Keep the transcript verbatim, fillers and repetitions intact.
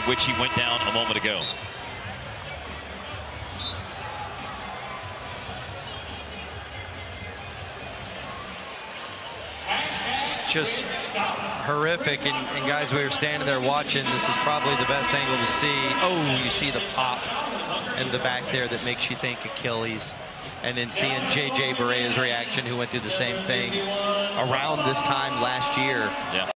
which he went down a moment ago. It's just horrific, and, and guys, we were standing there watching. This is probably the best angle to see. Oh, you see the pop in the back there that makes you think Achilles. And then seeing J J Barea's reaction, who went through the same thing around this time last year. Yeah.